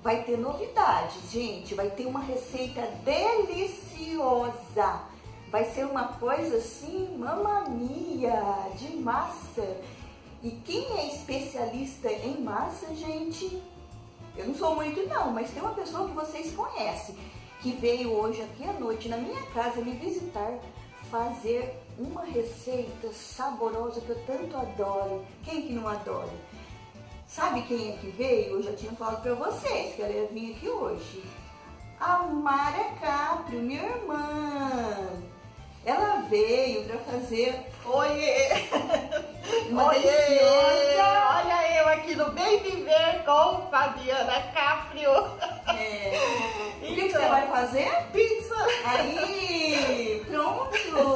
vai ter novidades, gente. Vai ter uma receita deliciosa. Vai ser uma coisa assim, mamamia, de massa. E quem é especialista em massa, gente, eu não sou muito não, mas tem uma pessoa que vocês conhecem, que veio hoje aqui à noite na minha casa me visitar, fazer uma receita saborosa que eu tanto adoro. Quem que não adora? Sabe quem é que veio? Eu já tinha falado pra vocês que ela ia vir aqui hoje. A Mara Caprio, minha irmã. Ela veio pra fazer... Oiê! Uma Oiê! deliciosa... Olha eu aqui no Bem Viver com Fabiana Caprio. O que você vai fazer? Pizza! Aí, pronto!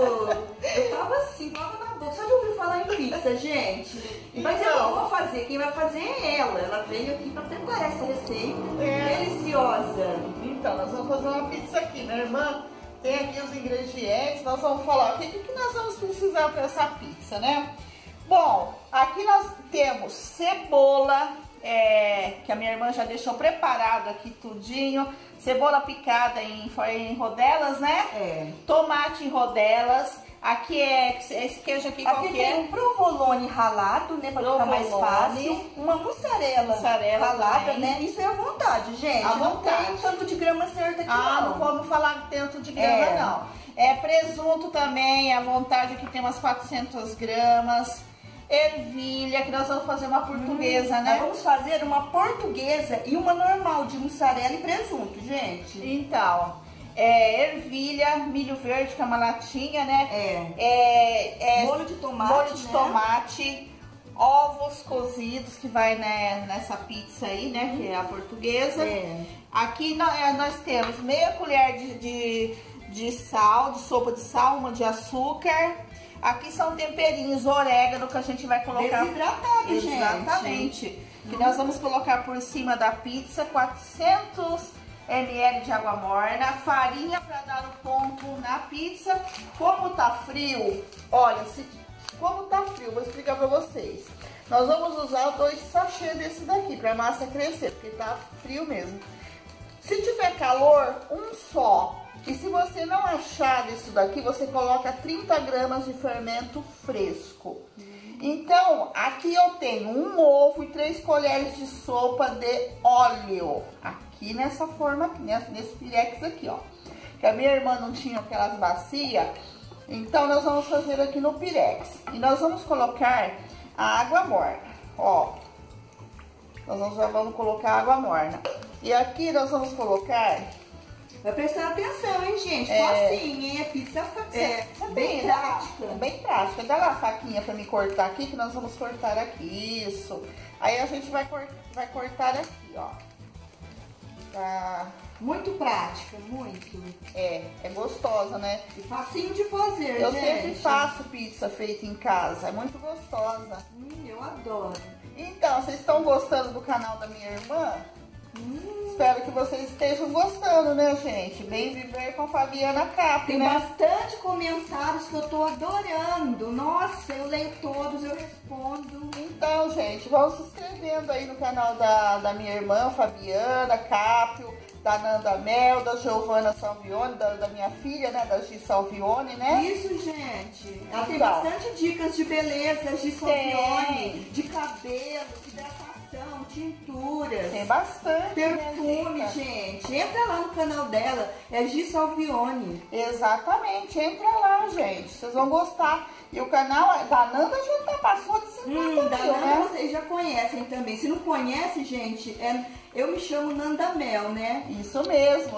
Eu tava assim, tava na boca. Só de ouvir falar em pizza, gente. Mas eu não vou fazer, quem vai fazer é ela. Ela veio aqui pra preparar essa receita deliciosa. Então, nós vamos fazer uma pizza aqui, minha irmã. Tem aqui os ingredientes, nós vamos falar o que nós vamos precisar para essa pizza, né? Bom, aqui nós temos cebola, que a minha irmã já deixou preparado aqui tudinho. Cebola picada em rodelas, né? Tomate em rodelas. Aqui esse queijo aqui, qual que é? Um provolone ralado, né? Pra ficar mais fácil. Uma mussarela ralada, também, né? Isso é à vontade, gente. À não vontade. tem tanto de grama certa aqui, não. Não vamos falar tanto de grama, não. Presunto também, à vontade, aqui tem umas 400 gramas. Ervilha, que nós vamos fazer uma portuguesa, né? Nós vamos fazer uma portuguesa e uma normal de mussarela e presunto, gente. Então, ervilha, milho verde, que é uma latinha, né? Molho de tomate, molho de tomate, ovos cozidos, que vai, né, nessa pizza aí, né? Que é a portuguesa. Aqui nós temos meia colher de sal, de sopa de sal, uma de açúcar. Aqui são temperinhos, orégano, que a gente vai colocar... Desidratado, gente. Exatamente. Que nós vamos colocar por cima da pizza 400 ml de água morna, farinha para dar o ponto na pizza. Como tá frio, olha, como tá frio, vou explicar para vocês. Nós vamos usar 2 sachês desse daqui para a massa crescer, porque tá frio mesmo. Se tiver calor, um só. E se você não achar isso daqui, você coloca 30 gramas de fermento fresco. Então, aqui eu tenho um ovo e 3 colheres de sopa de óleo. Aqui nessa forma, aqui, nesse pirex aqui, ó. Que a minha irmã não tinha aquelas bacias, então nós vamos fazer aqui no pirex. E nós vamos colocar a água morna, ó. Nós já vamos colocar a água morna. E aqui nós vamos colocar... Vai prestar atenção, hein, gente? Facinho, hein? A pizza bem prática. Bem prática. Dá lá a faquinha pra me cortar aqui, que nós vamos cortar aqui. Isso. Aí a gente vai cortar aqui, ó. Tá. Muito prática, muito. É gostosa, né? E facinho de fazer, eu gente. sempre faço pizza feita em casa. É muito gostosa. Eu adoro. Então, vocês estão gostando do canal da minha irmã? Espero que vocês estejam gostando, né, gente? Bem Viver com Fabiana Caprio, Tem né? bastante comentários que eu tô adorando. Nossa, eu leio todos, eu respondo. Então, gente, vão se inscrevendo aí no canal da minha irmã, Fabiana Caprio, da Nanda Mel, da Giovana Salvione, da minha filha, né, da Gi Salvione, né? Isso, gente. Ela tem Então, bastante dicas de beleza, Gi Salvione, de cabelo, hidratação, tinturas. Tem bastante. Perfume, gente. Entra lá no canal dela, é Gi Salvione. Exatamente, entra lá, gente. Vocês vão gostar. E o canal da Nanda já passou de 50 mil, Da Nanda, né? vocês já conhecem também. Se não conhece, gente, eu me chamo Nanda Mel, né? Isso mesmo.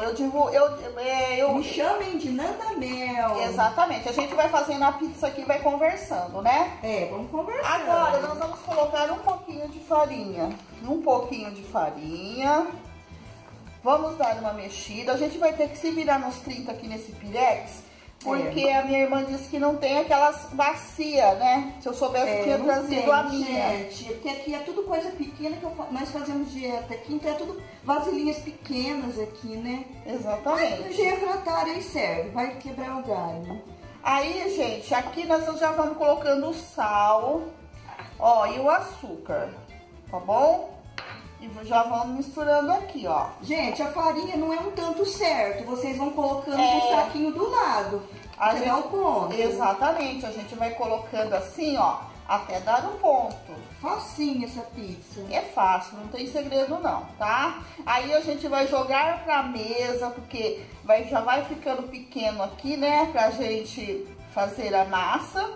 Me chamem de Nanda Mel. Exatamente. A gente vai fazendo a pizza aqui e vai conversando, né? Vamos conversar. Agora nós vamos colocar um pouquinho de farinha. Um pouquinho de farinha. Vamos dar uma mexida. A gente vai ter que se virar nos 30 aqui nesse pirex. Porque a minha irmã disse que não tem aquelas bacias, né? Se eu soubesse, eu tinha trazido a minha. Gente, porque aqui é tudo coisa pequena que nós fazemos dieta aqui, então é tudo vasilhinhas pequenas aqui, né? Exatamente. Mas refratário aí serve, vai quebrar o galho. Aí, gente, aqui nós já vamos colocando o sal, ó, e o açúcar, tá bom? E já vamos misturando aqui, ó. Gente, a farinha não é um tanto certo. Vocês vão colocando no saquinho do lado. Até dar o ponto. Exatamente. A gente vai colocando assim, ó, até dar o ponto. Facinho essa pizza. É fácil, não tem segredo não, tá? Aí a gente vai jogar pra mesa, porque já vai ficando pequeno aqui, né? Pra gente fazer a massa,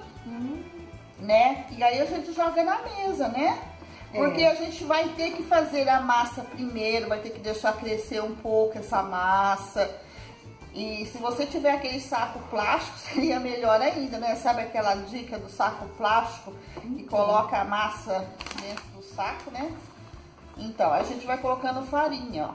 né? E aí a gente joga na mesa, né? Porque a gente vai ter que fazer a massa primeiro, vai ter que deixar crescer um pouco essa massa. E se você tiver aquele saco plástico, seria melhor ainda, né? Sabe aquela dica do saco plástico que coloca a massa dentro do saco, né? Então, a gente vai colocando farinha, ó.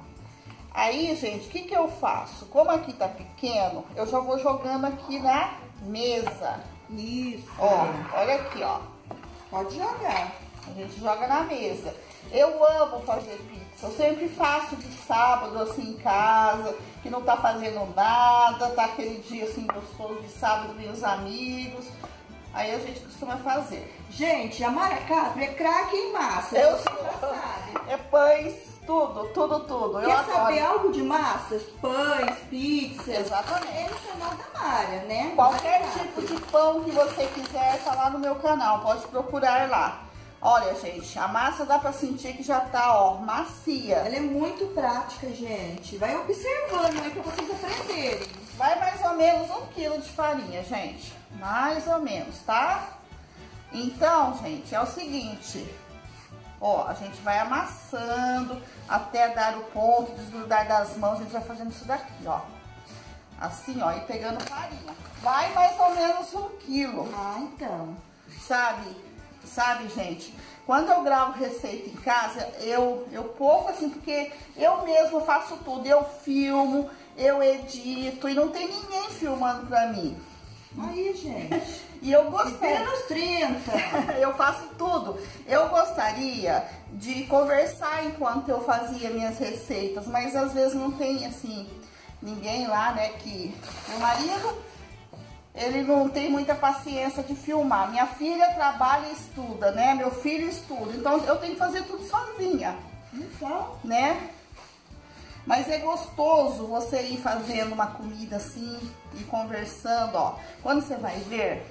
Aí, gente, o que eu faço? Como aqui tá pequeno, eu já vou jogando aqui na mesa. Isso. Ó, olha aqui, ó. Pode jogar. A gente joga na mesa. Eu amo fazer pizza. Eu sempre faço de sábado, assim, em casa, que não tá fazendo nada, tá aquele dia, assim, gostoso de sábado, vem os amigos. Aí a gente costuma fazer. Gente, a Mara Capri é craque em massa. Eu Você já sabe. É pães, tudo. Quer saber algo de massas? Pães, pizza. Exatamente. É no canal da Mara, né? Qualquer tipo de pão que você quiser, tá lá no meu canal. Pode procurar lá. Olha, gente, a massa dá pra sentir que já tá, ó, macia. Ela é muito prática, gente. Vai observando aí pra vocês aprenderem. Vai mais ou menos 1 quilo de farinha, gente. Mais ou menos, tá? Então, gente, é o seguinte. Ó, a gente vai amassando até dar o ponto, desgrudar das mãos. A gente vai fazendo isso daqui, ó. Assim, ó, e pegando farinha. Vai mais ou menos 1 quilo. Ah, então. Sabe, gente, quando eu gravo receita em casa, eu pouco assim, porque eu mesmo faço tudo. Eu filmo, eu edito e não tem ninguém filmando pra mim. Aí, gente. E eu gostei. Nos 30. Eu faço tudo. Eu gostaria de conversar enquanto eu fazia minhas receitas, mas às vezes não tem, assim, ninguém lá, né, que... Meu marido... Ele não tem muita paciência de filmar. Minha filha trabalha e estuda, né? Meu filho estuda. Então, eu tenho que fazer tudo sozinha. Então, né? Mas é gostoso você ir fazendo uma comida assim e conversando, ó. Quando você vai ver,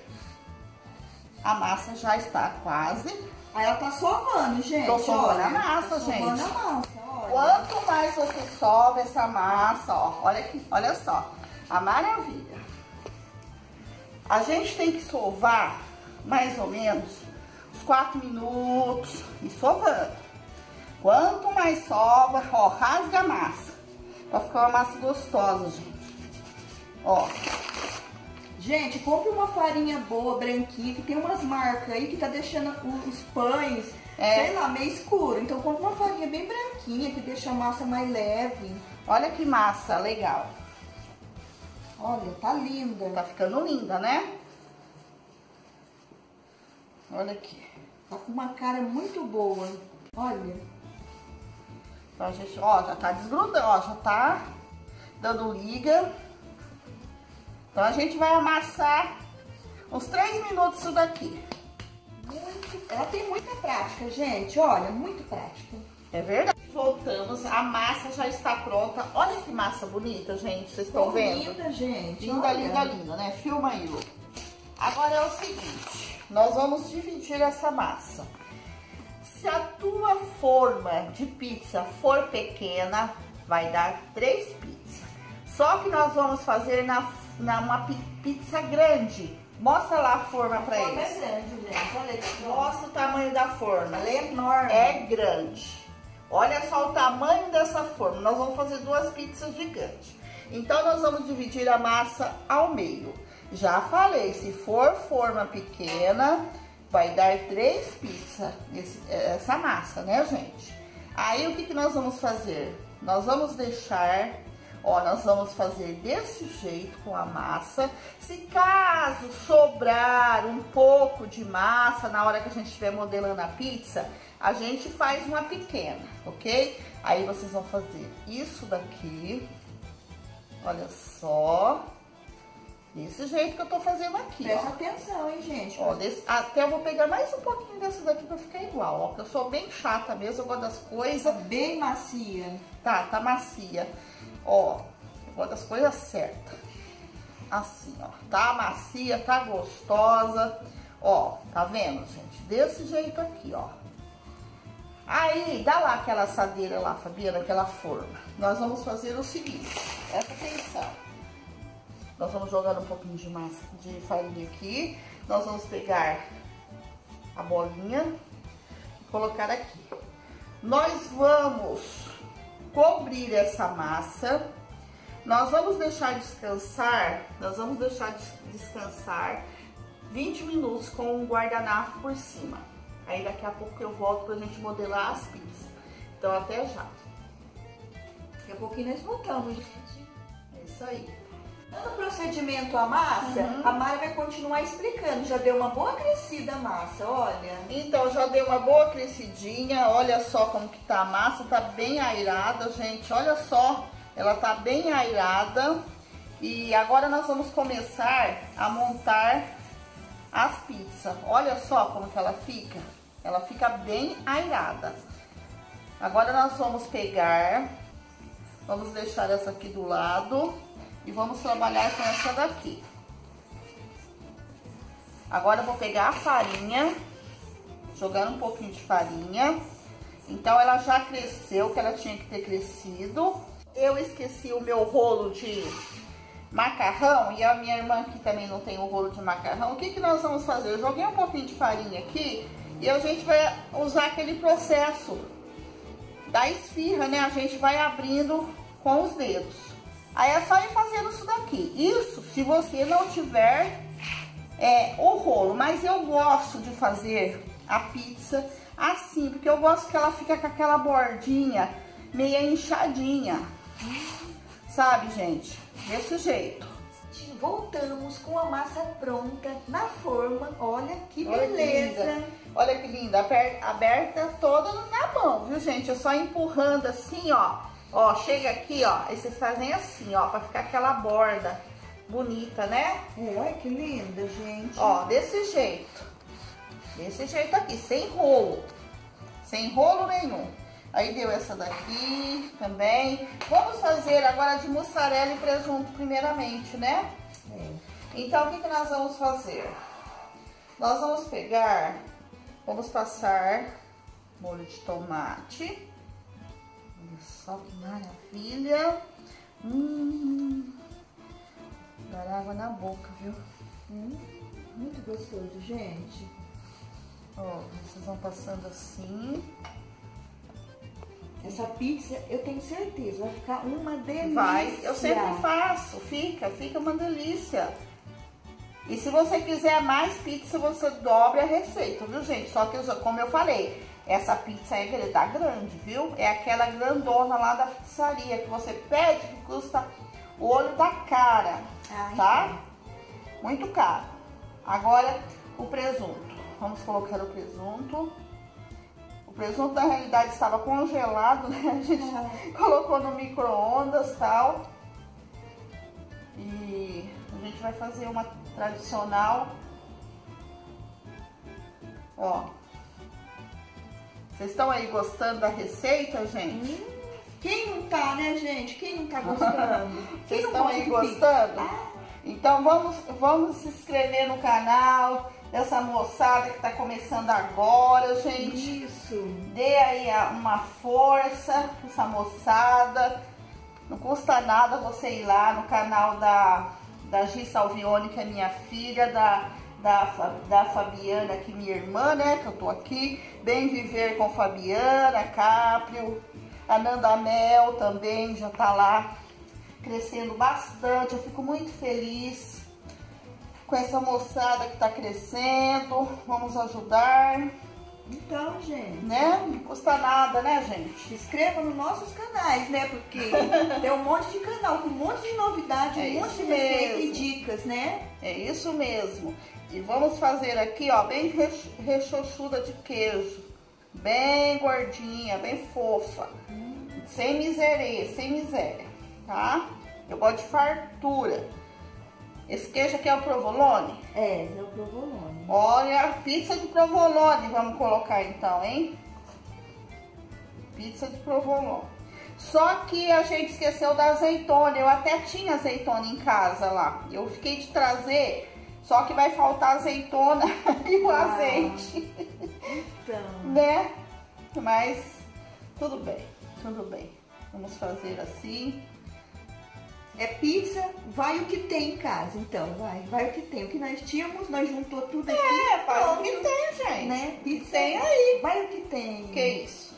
a massa já está quase. Aí ela tá sovando, gente. Tô sovando olha, a massa, gente. Sovando a massa, olha. Quanto mais você sova essa massa, ó. Olha aqui, olha só. A maravilha. A gente tem que sovar mais ou menos uns 4 minutos e sovando. Quanto mais sova, ó, rasga a massa. Pra ficar uma massa gostosa, gente. Ó. Gente, compre uma farinha boa, branquinha, que tem umas marcas aí que tá deixando os pães, sei lá, meio escuro. Então compre uma farinha bem branquinha, que deixa a massa mais leve. Olha que massa legal. Olha, tá linda. Tá ficando linda, né? Olha aqui. Tá com uma cara muito boa. Olha. Então a gente, ó, já tá desgrudando, ó, já tá dando liga. Então a gente vai amassar uns 3 minutos isso daqui. Ela tem muita prática, gente, olha, muito prática. É verdade. Voltamos, a massa já está pronta. Olha que massa bonita, gente, vocês estão vendo? Linda, gente. Linda, olha. linda, linda, né? Filma aí, Lu. Agora é o seguinte, nós vamos dividir essa massa. Se a tua forma de pizza for pequena, vai dar 3 pizzas. Só que nós vamos fazer uma pizza grande. Mostra lá a forma pra eles. É grande, gente. Olha aqui. Mostra o tamanho da forma. Ela é enorme. É grande. Olha só o tamanho dessa forma. Nós vamos fazer 2 pizzas gigantes. Então, nós vamos dividir a massa ao meio. Já falei, se for forma pequena, vai dar 3 pizzas essa massa, né, gente? Aí, o que nós vamos fazer? Nós vamos deixar, ó, nós vamos fazer desse jeito com a massa. Se caso sobrar um pouco de massa na hora que a gente estiver modelando a pizza, a gente faz uma pequena, ok? Aí vocês vão fazer isso daqui, olha só, Desse jeito que eu tô fazendo aqui, Presta ó. atenção, hein, gente. Ó, até eu vou pegar mais um pouquinho dessa daqui pra ficar igual, ó. Porque eu sou bem chata mesmo, eu gosto das coisas... Bem macia. Tá macia. Ó, eu gosto das coisas certas. Assim, ó. Tá macia, tá gostosa. Ó, tá vendo, gente? Desse jeito aqui, ó. Aí, dá lá aquela assadeira lá, Fabiana, aquela forma. Nós vamos fazer o seguinte, presta atenção. Nós vamos jogar um pouquinho de massa, de farinha aqui. Nós vamos pegar a bolinha e colocar aqui. Nós vamos cobrir essa massa. Nós vamos deixar descansar, 20 minutos com um guardanapo por cima. Aí daqui a pouco eu volto pra gente modelar as pizzas. Então até já. Daqui a pouquinho nós voltamos, gente. É isso aí. No procedimento a massa, a Mari vai continuar explicando. Já deu uma boa crescida a massa, olha. Então, já deu uma boa crescidinha. Olha só como que tá a massa. Tá bem airada, gente. Olha só, ela tá bem airada. E agora nós vamos começar a montar as pizzas. Olha só como que ela fica. Ela fica bem airada. Agora nós vamos pegar... Vamos deixar essa aqui do lado... E vamos trabalhar com essa daqui. Agora eu vou pegar a farinha, jogar um pouquinho de farinha. Então ela já cresceu, que ela tinha que ter crescido. Eu esqueci o meu rolo de macarrão e a minha irmã aqui também não tem o rolo de macarrão. O que que nós vamos fazer? Eu joguei um pouquinho de farinha aqui e a gente vai usar aquele processo da esfirra, né? A gente vai abrindo com os dedos. Aí é só ir fazendo isso daqui. Isso se você não tiver o rolo. Mas eu gosto de fazer a pizza assim, porque eu gosto que ela fica com aquela bordinha meia inchadinha. Sabe, gente? Desse jeito. Voltamos com a massa pronta na forma. Olha que Olha beleza. Que linda. Olha que linda. Aberta toda na mão, viu, gente? É só empurrando assim, ó. Ó, chega aqui, ó, aí vocês fazem assim, ó, pra ficar aquela borda bonita, né? Olha que linda, gente. Ó, desse jeito. Desse jeito aqui, sem rolo. Sem rolo nenhum. Aí deu essa daqui também. Vamos fazer agora de mussarela e presunto primeiramente, né? Então, o que que nós vamos fazer? Nós vamos pegar, vamos passar molho de tomate. Olha só que maravilha. Dá água na boca, viu? Muito gostoso, gente. Ó, vocês vão passando assim. Essa pizza, eu tenho certeza, vai ficar uma delícia. Vai, eu sempre faço. Fica uma delícia. E se você quiser mais pizza, você dobra a receita, viu, gente? Só que, como eu falei, essa pizza é da grande, viu? É aquela grandona lá da pizzaria que você pede, que custa o olho da cara, tá? Muito caro. Agora, o presunto. Vamos colocar o presunto. O presunto, na realidade, estava congelado, né? A gente colocou no micro-ondas e tal. E a gente vai fazer uma tradicional. Ó. Vocês estão aí gostando da receita, gente? Quem não tá, né, gente? Quem não tá gostando? Vocês estão aí gostando? Então vamos se inscrever no canal dessa moçada que tá começando agora, gente. Isso. Dê aí uma força pra essa moçada. Não custa nada você ir lá no canal da Gi Salvione, que é minha filha, da Fabiana, que é minha irmã, né, que eu tô aqui. Bem Viver com Fabiana, Caprio, a Nanda Mel também já tá lá crescendo bastante. Eu fico muito feliz com essa moçada que tá crescendo. Vamos ajudar. Então, gente, né? Não custa nada, né, gente? Se inscreva nos nossos canais, né? Porque tem um monte de canal com um monte de novidade, um monte de receita e dicas, né? É isso mesmo. E vamos fazer aqui, ó, bem rechochuda de queijo. Bem gordinha, bem fofa. Sem miséria, tá? Eu gosto de fartura. Esse queijo aqui é o provolone? É o provolone. Olha, pizza de provolone, vamos colocar então, hein? Pizza de provolone. Só que a gente esqueceu da azeitona. Eu até tinha azeitona em casa lá. Eu fiquei de trazer, só que vai faltar azeitona e o azeite. Então. Né? Mas tudo bem, tudo bem. Vamos fazer assim. É pizza, vai o que tem em casa, então, vai o que tem. O que nós tínhamos, nós juntou tudo aqui. Faz o que tem, gente. Né? Pizza tem aí. Vai o que tem. Que isso?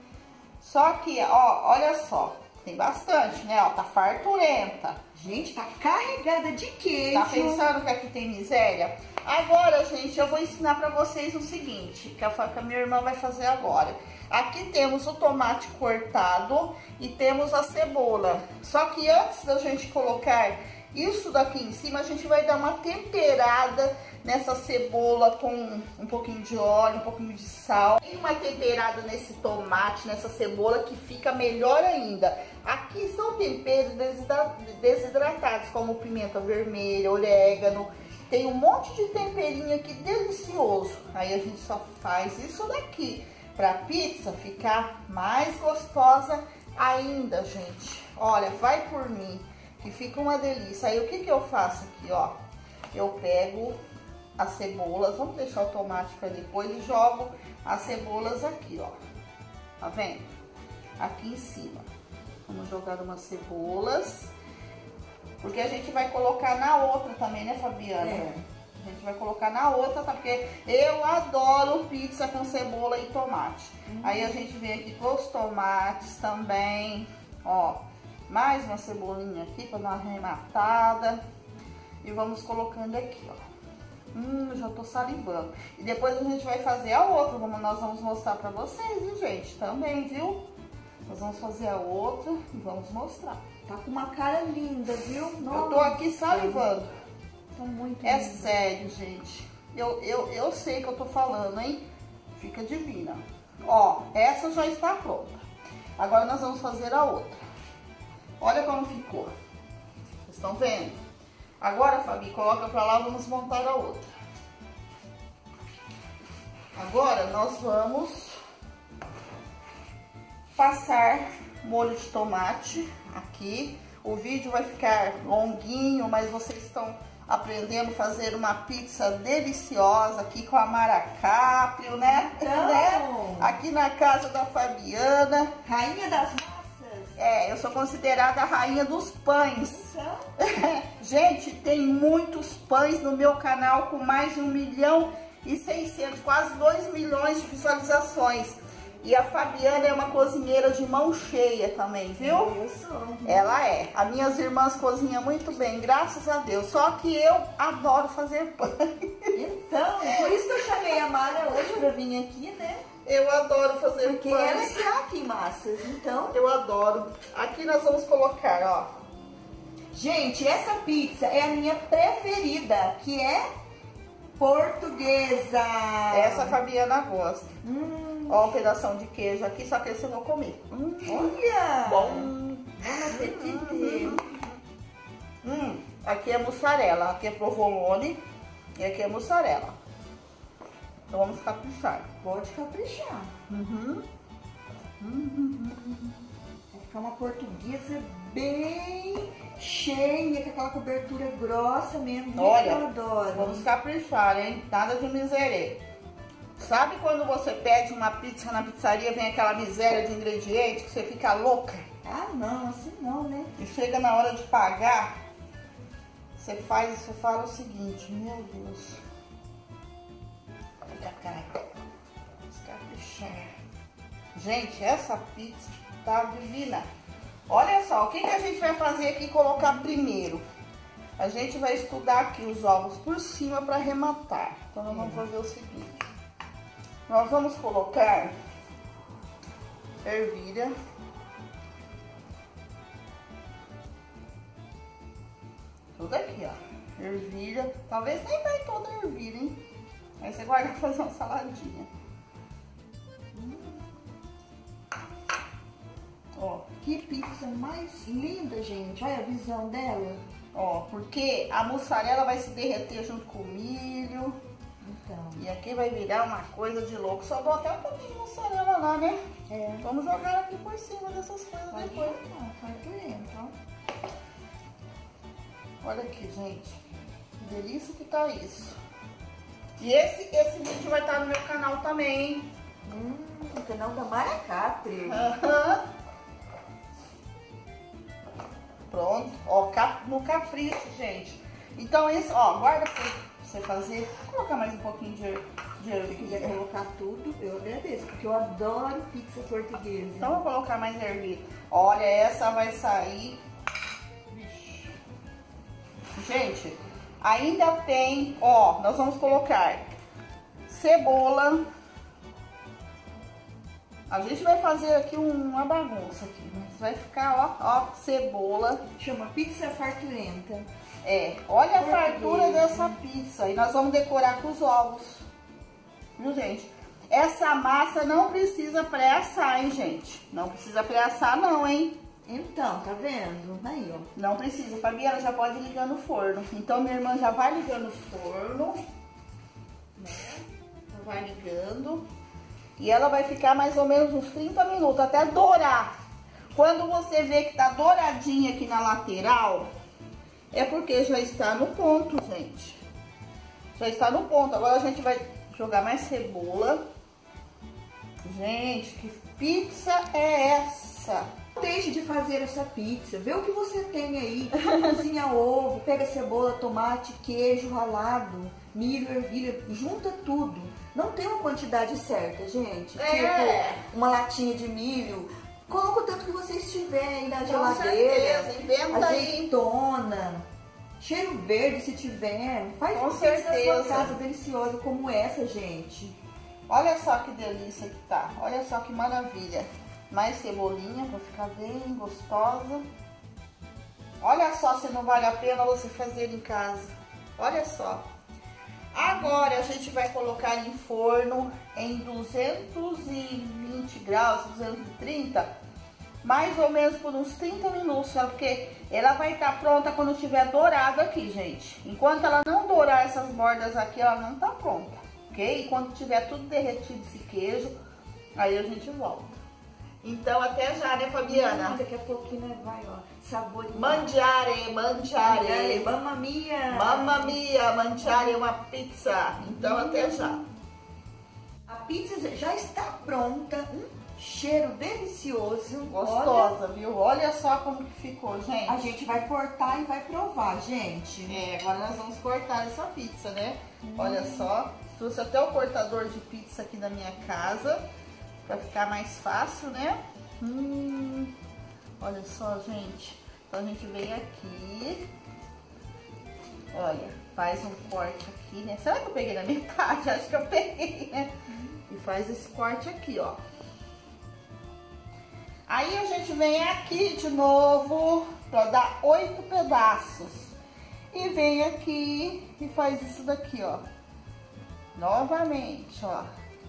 Só que, ó, olha só, tem bastante, né? Ó, tá farturenta. Gente, tá carregada de queijo. Tá pensando que aqui tem miséria? Agora, gente, eu vou ensinar pra vocês o seguinte, que a minha irmã vai fazer agora. Aqui temos o tomate cortado e temos a cebola. Só que antes da gente colocar isso daqui em cima, a gente vai dar uma temperada nessa cebola com um pouquinho de óleo, um pouquinho de sal. E uma temperada nesse tomate, nessa cebola, que fica melhor ainda. Aqui são temperos desidratados, como pimenta vermelha, orégano. Tem um monte de temperinho aqui delicioso. Aí a gente só faz isso daqui pra pizza ficar mais gostosa ainda, gente. Olha, vai por mim, que fica uma delícia. Aí o que eu faço aqui, ó? Eu pego as cebolas, vamos deixar o tomate para depois, e jogo as cebolas aqui, ó. Tá vendo? Aqui em cima. Vamos jogar umas cebolas, porque a gente vai colocar na outra também, né, Fabiana? É. A gente vai colocar na outra, tá? Porque eu adoro pizza com cebola e tomate. Aí a gente vem aqui com os tomates também, ó. Mais uma cebolinha aqui para dar uma arrematada. E vamos colocando aqui, ó. Já tô salivando. E depois a gente vai fazer a outra, como nós vamos mostrar pra vocês, hein, gente? Também, viu? Nós vamos fazer a outra e vamos mostrar. Tá com uma cara linda, viu? Nossa. Eu tô aqui salivando. Tá muito É lindo. sério, gente. Eu sei que eu tô falando, hein? Fica divina. Ó, essa já está pronta. Agora nós vamos fazer a outra. Olha como ficou. Vocês estão vendo? Agora, Fabi, coloca pra lá, vamos montar a outra. Agora nós vamos passar molho de tomate aqui. O vídeo vai ficar longuinho, mas vocês estão aprendendo a fazer uma pizza deliciosa aqui com a Maracáprio, né? Então. Aqui na casa da Fabiana. Rainha das massas. É, eu sou considerada a rainha dos pães. Então. Gente, tem muitos pães no meu canal com mais de 1.600.000, quase 2 milhões de visualizações. E a Fabiana é uma cozinheira de mão cheia também, viu? Eu sou. Ela é. As minhas irmãs cozinham muito bem, graças a Deus. Só que eu adoro fazer pão. Então, por isso que eu chamei a Mara hoje pra vir aqui, né? Eu adoro fazer Porque pães. ela é craque em massas, então. Eu adoro. Aqui nós vamos colocar, ó. Gente, essa pizza é a minha preferida, que é portuguesa. Essa a Fabiana gosta. Ó, um pedação de queijo aqui, só que esse eu vou comer. Olha! Bom. Bom apetite. Aqui é mussarela, aqui é provolone e aqui é mussarela. Então vamos caprichar. Pode caprichar. Vai ficar uma portuguesa bem cheia, com aquela cobertura grossa mesmo. Olha, eu adoro. Vamos caprichar, hein? Nada de miséria. Sabe quando você pede uma pizza na pizzaria, vem aquela miséria de ingredientes que você fica louca? Ah, não, assim não, né? E chega na hora de pagar, você fala o seguinte, meu Deus. Olha cá, vamos caprichar. Gente, essa pizza tá divina. Olha só, o que a gente vai fazer aqui, colocar primeiro? A gente vai estudar aqui os ovos por cima para arrematar. Então, nós vamos fazer o seguinte. Nós vamos colocar ervilha. Tudo aqui, ó. Ervilha. Talvez nem vai toda a ervilha, hein? Aí você guarda pra fazer uma saladinha. Ó, que pizza mais linda, gente. Olha a visão dela. Ó, porque a mussarela vai se derreter junto com o milho. Então. E aqui vai virar uma coisa de louco. Só vou até um pouquinho de mussarela lá, né? É. Vamos jogar aqui por cima dessas coisas depois. Farturento, ó. Olha aqui, gente. Que delícia que tá isso. E esse vídeo vai estar no meu canal também, hein? O canal da Mara Capri. Pronto. Ó, no capricho, gente. Então, esse, ó, guarda pra você fazer. Vou colocar mais um pouquinho de Se você quiser colocar tudo, eu agradeço, porque eu adoro pizza portuguesa. Então, vou colocar mais ervilha. Olha, essa vai sair. Gente, ainda tem, ó, nós vamos colocar cebola. A gente vai fazer aqui uma bagunça aqui, mas vai ficar, ó, cebola. Chama pizza farturenta. É, olha a fartura dessa pizza. E nós vamos decorar com os ovos. Viu, gente? Essa massa não precisa pré-assar, hein, gente? Não precisa pré-assar não, hein? Então, tá vendo? Aí, ó. Não precisa. Fabiana já pode ligar no forno. Então, minha irmã já vai ligando no forno. Né? Já vai ligando. E ela vai ficar mais ou menos uns 30 minutos, até dourar. Quando você vê que tá douradinha aqui na lateral, é porque já está no ponto, gente. Já está no ponto. Agora a gente vai jogar mais cebola. Gente, que pizza é essa? Deixe de fazer essa pizza. Vê o que você tem aí. Cozinha ovo, pega cebola, tomate, queijo ralado, milho, ervilha, junta tudo. Não tem uma quantidade certa, gente. Tipo, uma latinha de milho. Coloca o tanto que vocês tiverem aí na geladeira. Certeza, inventa azeitona, cheiro verde se tiver. Faz uma pizza na sua casa deliciosa como essa, gente. Olha só que delícia que tá. Olha só que maravilha. Mais cebolinha pra ficar bem gostosa. Olha só se não vale a pena você fazer em casa. Olha só. Agora a gente vai colocar em forno em 220 graus, 230, mais ou menos por uns 30 minutos, sabe? Porque ela vai estar pronta quando estiver dourada aqui, gente. Enquanto ela não dourar essas bordas aqui, ela não tá pronta, ok? E quando tiver tudo derretido esse queijo, aí a gente volta. Então até já, né, Fabiana? Daqui a pouquinho vai, ó, sabor. Mangiare, mamma mia. Mamma mia, mangiare uma pizza. Então até já. A pizza já está pronta, cheiro delicioso. Gostosa, viu? Olha só como que ficou, gente. A gente vai cortar e vai provar, gente. É, agora nós vamos cortar essa pizza, né? Olha só, trouxe até o cortador de pizza aqui da minha casa. Pra ficar mais fácil, né? Olha só, gente. Então a gente vem aqui. Olha, faz um corte aqui, né? Será que eu peguei na metade? Acho que eu peguei, né? E faz esse corte aqui, ó. Aí a gente vem aqui de novo pra dar 8 pedaços. E vem aqui e faz isso daqui, ó. Novamente, ó.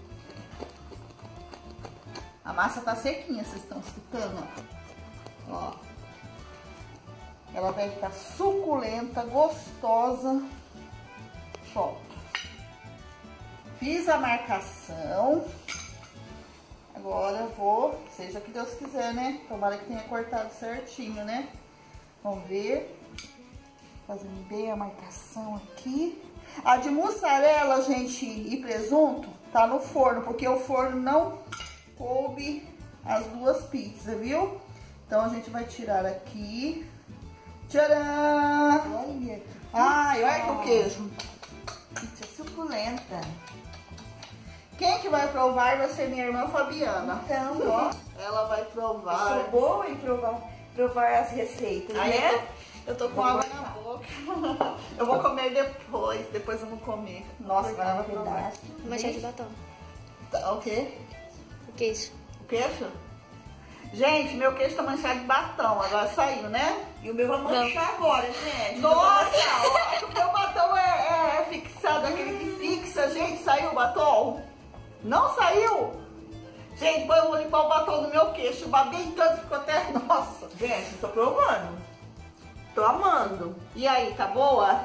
A massa tá sequinha, vocês estão escutando, ó. Ela vai ficar suculenta, gostosa. Pronto. Fiz a marcação. Agora eu vou, seja o que Deus quiser, né? Tomara que tenha cortado certinho, né? Vamos ver. Fazendo bem a marcação aqui. A de mussarela, gente, e presunto, tá no forno, porque o forno não coube as duas pizzas, viu? Então a gente vai tirar aqui. Tcharam! Olha. Ai, olha que o queijo. Pizza suculenta. Quem que vai provar vai ser minha irmã Fabiana. Então, ó. Ela vai provar. Eu sou boa em provar as receitas, Aí né? eu tô com água na boca. Eu vou comer depois eu vou comer. Nossa, agora ela vai provar. Manchete de batom. Tá, o quê? O queijo. O queijo? Gente, meu queijo tá manchado de batom, agora saiu, né? E o meu vai manchar agora, gente. Nossa, ó, o meu batom é fixado, aquele que fixa, gente, saiu o batom? Não saiu? Gente, depois eu vou limpar o batom do meu queixo, babei tanto, ficou até, nossa. Gente, tô provando. Tô amando. E aí, tá boa?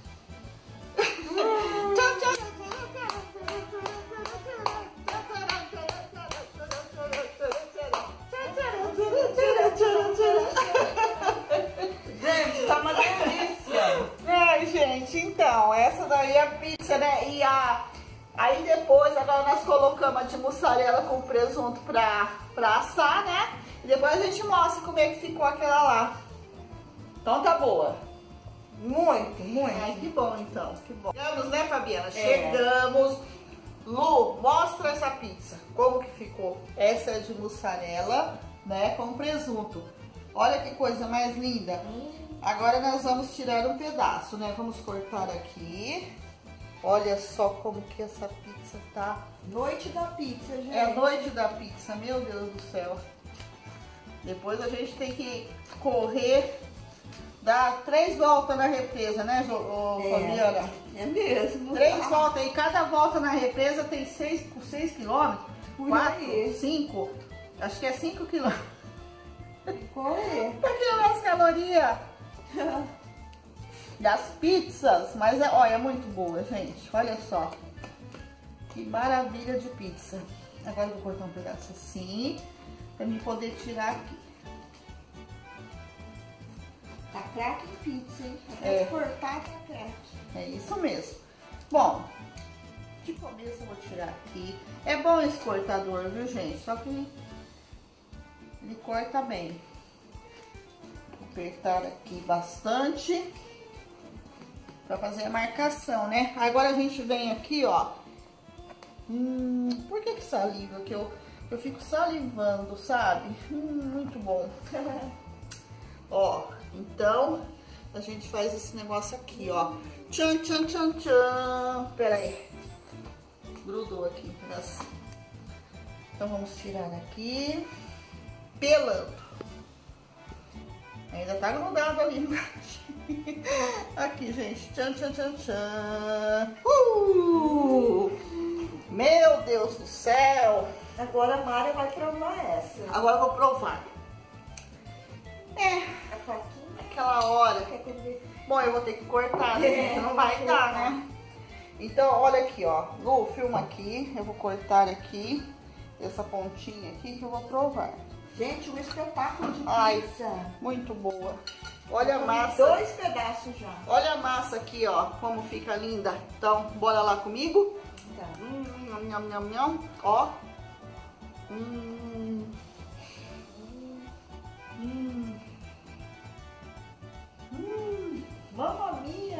Gente, tá uma delícia. Ai, gente, então, essa daí é a pizza, né? E aí depois, agora nós colocamos a de mussarela com presunto pra assar, né? E depois a gente mostra como é que ficou aquela lá. Então tá boa. Muito, muito. Ai, que bom então, que bom. Chegamos, né, Fabiana? Chegamos. Lu, mostra essa pizza. Como que ficou? Essa é de mussarela, né, com presunto. Olha que coisa mais linda. Agora nós vamos tirar um pedaço, né? Vamos cortar aqui. Olha só como que essa pizza tá. Noite da pizza, gente. É a noite da pizza, meu Deus do céu. Depois a gente tem que correr, dar 3 voltas na represa, né, Fabiana? É mesmo. 3 voltas, e cada volta na represa tem 6 quilômetros, Por 4, aí. 5, acho que é 5 quilômetros. Qual é? Pra queimar as calorias das pizzas, mas olha, é muito boa, gente, olha só. Que maravilha de pizza. Agora eu vou cortar um pedaço assim, pra me poder tirar aqui. Tá craque em pizza, hein? Até cortar, tá craque. É isso mesmo. Bom, de começo eu vou tirar aqui. É bom esse cortador, viu, gente? Só que ele corta bem. Vou apertar aqui bastante pra fazer a marcação, né? Agora a gente vem aqui, ó. Por que saliva? Que eu fico salivando, sabe? Muito bom. Ó, então a gente faz esse negócio aqui, ó. Tchan, tchan, tchan, tchan. Pera aí. Grudou aqui um pedacinho. Então vamos tirar aqui. Pelando. Ainda tá grudado ali embaixo. Aqui, gente. Tchan, tchan, tchan, tchan. Meu Deus do céu. Agora a Mara vai provar essa. Agora eu vou provar. A faquinha. Aquela hora. Quer comer? Bom, eu vou ter que cortar, né? Não vai dar, né? Então, olha aqui, ó. Lu, filma aqui. Eu vou cortar aqui. Essa pontinha aqui que eu vou provar. Gente, um espetáculo de Ai, pizza. muito boa. Olha a massa. 2 pedaços já. Olha a massa aqui, ó. Como fica linda. Então, bora lá comigo? Tá. Nham, nham, nham. Ó. Mamma mia!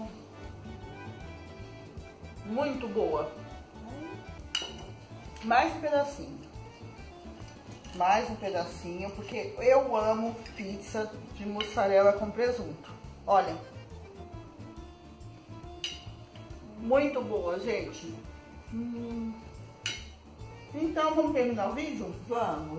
Muito boa. Mais um pedacinho. Mais um pedacinho, porque eu amo pizza de mussarela com presunto. Olha. Muito boa, gente. Então, vamos terminar o vídeo? Vamos.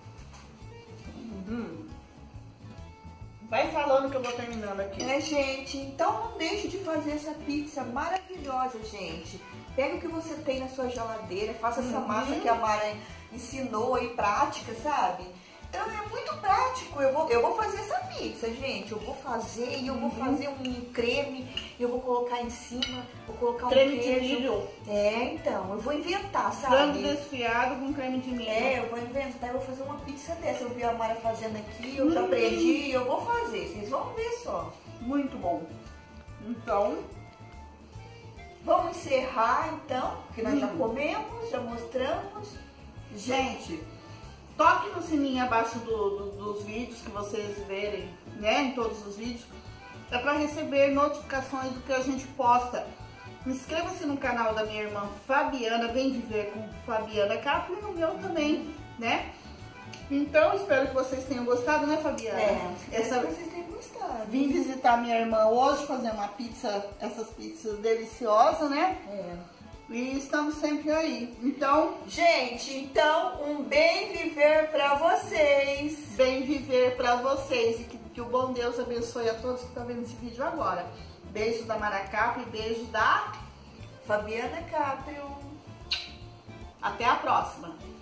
Vai falando que eu vou terminando aqui. Gente, então não deixe de fazer essa pizza maravilhosa, gente. Pega o que você tem na sua geladeira, faça essa massa que a Mara ensinou aí, prática, sabe? Então é muito prático. Eu vou fazer essa pizza, gente. Eu vou fazer e eu vou fazer um creme, eu vou colocar em cima, vou colocar um Creme de queijo. milho. Então, eu vou inventar, Frango sabe? desfiado com creme de milho. Eu vou inventar, eu vou fazer uma pizza dessa. Eu vi a Mara fazendo aqui, eu já aprendi, eu vou fazer. Vocês vão ver só. Muito bom. Então, Vamos encerrar então, porque nós já comemos, já mostramos. gente, toque no sininho abaixo dos vídeos que vocês verem, né? Em todos os vídeos. É para receber notificações do que a gente posta. Inscreva-se no canal da minha irmã Fabiana, Vem Viver com Fabiana Capri, e no meu também, né? Então, espero que vocês tenham gostado, né, Fabiana? Espero que vocês tenham gostado. Vim visitar minha irmã hoje, fazer uma pizza, essas pizzas deliciosas, né? E estamos sempre aí. Então, Gente, então, um bem viver pra vocês. bem viver pra vocês. E que o bom Deus abençoe a todos que estão vendo esse vídeo agora. Beijo da Maracapa e beijo da Fabiana Caprio. Até a próxima.